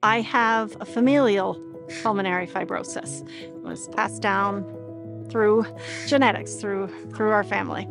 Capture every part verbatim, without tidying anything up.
I have a familial pulmonary fibrosis. It was passed down through genetics, through, through our family.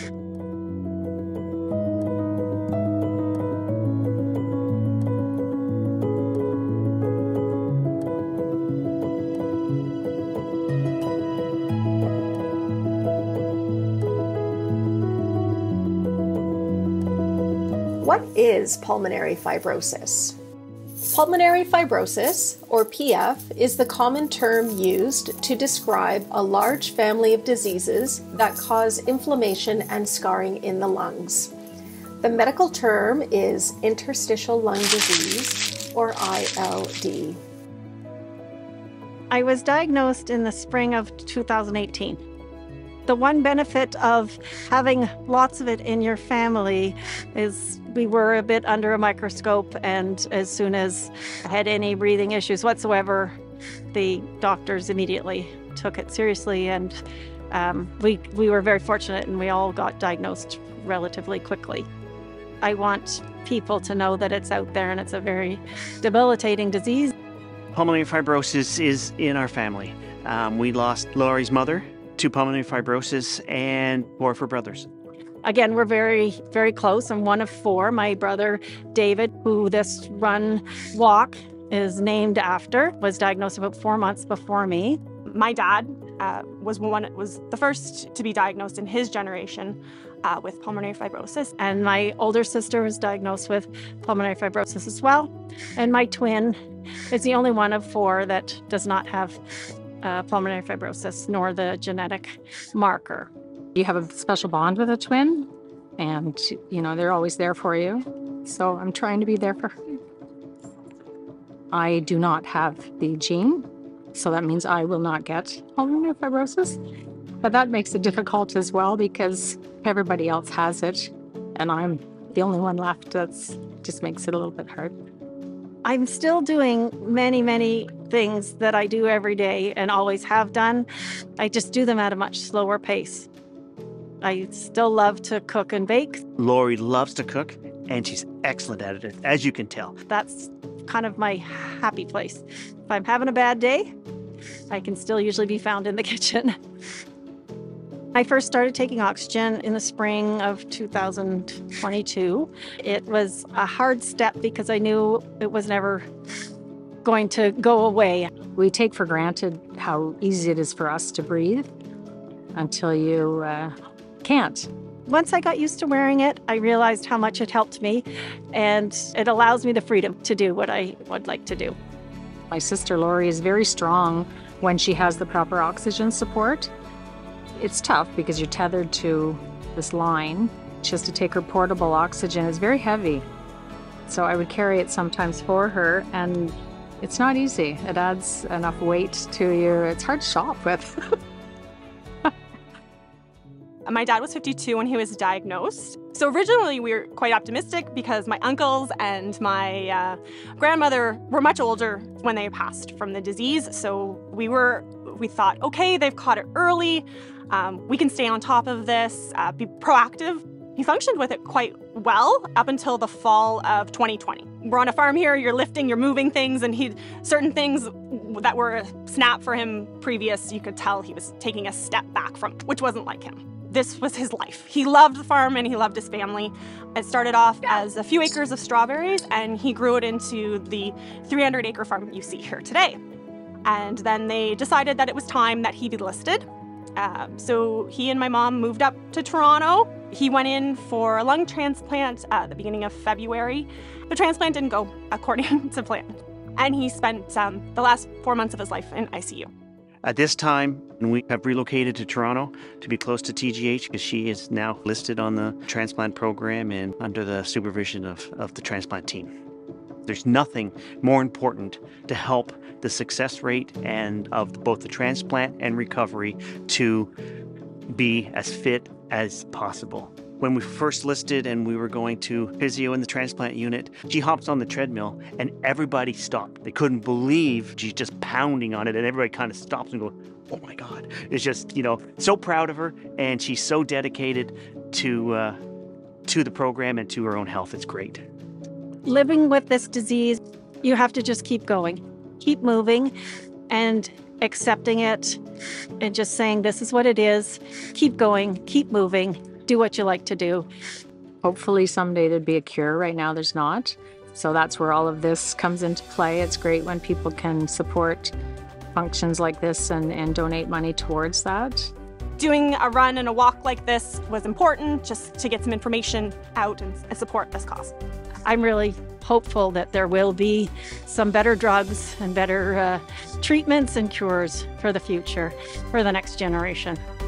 What is pulmonary fibrosis? Pulmonary fibrosis, or P F, is the common term used to describe a large family of diseases that cause inflammation and scarring in the lungs. The medical term is interstitial lung disease, or I L D. I was diagnosed in the spring of two thousand eighteen. The one benefit of having lots of it in your family is we were a bit under a microscope, and as soon as I had any breathing issues whatsoever, the doctors immediately took it seriously, and um, we, we were very fortunate, and we all got diagnosed relatively quickly. I want people to know that it's out there and it's a very debilitating disease. Pulmonary fibrosis is in our family. Um, we lost Laurie's mother to pulmonary fibrosis and four of her brothers. Again, we're very, very close. I'm one of four. My brother, David, who this run walk is named after, was diagnosed about four months before me. My dad uh, was one was the first to be diagnosed in his generation uh, with pulmonary fibrosis. And my older sister was diagnosed with pulmonary fibrosis as well. And my twin is the only one of four that does not have uh, pulmonary fibrosis, nor the genetic marker. You have a special bond with a twin, and, you know, they're always there for you. So I'm trying to be there for her. I do not have the gene, so that means I will not get pulmonary fibrosis. But that makes it difficult as well because everybody else has it, and I'm the only one left. That's just makes it a little bit hard. I'm still doing many, many things that I do every day and always have done. I just do them at a much slower pace. I still love to cook and bake. Laurie loves to cook, and she's excellent at it, as you can tell. That's kind of my happy place. If I'm having a bad day, I can still usually be found in the kitchen. I first started taking oxygen in the spring of two thousand twenty-two. It was a hard step because I knew it was never going to go away. We take for granted how easy it is for us to breathe until you uh, can't. Once I got used to wearing it, I realized how much it helped me, and it allows me the freedom to do what I would like to do. My sister Laurie is very strong when she has the proper oxygen support. It's tough because you're tethered to this line. She has to take her portable oxygen. It's very heavy. So I would carry it sometimes for her, and it's not easy. It adds enough weight to you. It's hard to shop with. My dad was fifty-two when he was diagnosed. So originally we were quite optimistic because my uncles and my uh, grandmother were much older when they passed from the disease. So we were, we thought, okay, they've caught it early. Um, we can stay on top of this, uh, be proactive. He functioned with it quite well up until the fall of twenty twenty. We're on a farm here, you're lifting, you're moving things, and he certain things that were a snap for him previous, you could tell he was taking a step back from, which wasn't like him. This was his life. He loved the farm and he loved his family. It started off as a few acres of strawberries, and he grew it into the three hundred acre farm you see here today. And then they decided that it was time that he be listed. Uh, so he and my mom moved up to Toronto. He went in for a lung transplant at the beginning of February. The transplant didn't go according to plan, and he spent um, the last four months of his life in I C U. At this time, we have relocated to Toronto to be close to T G H because she is now listed on the transplant program and under the supervision of, of the transplant team. There's nothing more important to help the success rate and of both the transplant and recovery to be as fit as possible. When we first listed and we were going to physio in the transplant unit, she hops on the treadmill and everybody stopped. They couldn't believe she's just pounding on it, and everybody kind of stops and goes, oh my God. It's just, you know, so proud of her, and she's so dedicated to, uh, to the program and to her own health. It's great. Living with this disease, You have to just keep going, keep moving, and accepting it, and just saying, this is what it is. Keep going, keep moving, do what you like to do. Hopefully someday there'd be a cure. Right now there's not. So that's where all of this comes into play. It's great when people can support functions like this and, and donate money towards that. Doing a run and a walk like this was important just to get some information out and, and support this cause. I'm really hopeful that there will be some better drugs and better uh, treatments and cures for the future, for the next generation.